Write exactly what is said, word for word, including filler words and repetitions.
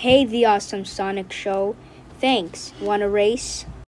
Hey, the Awesome Sonic Show. Thanks. Want a race?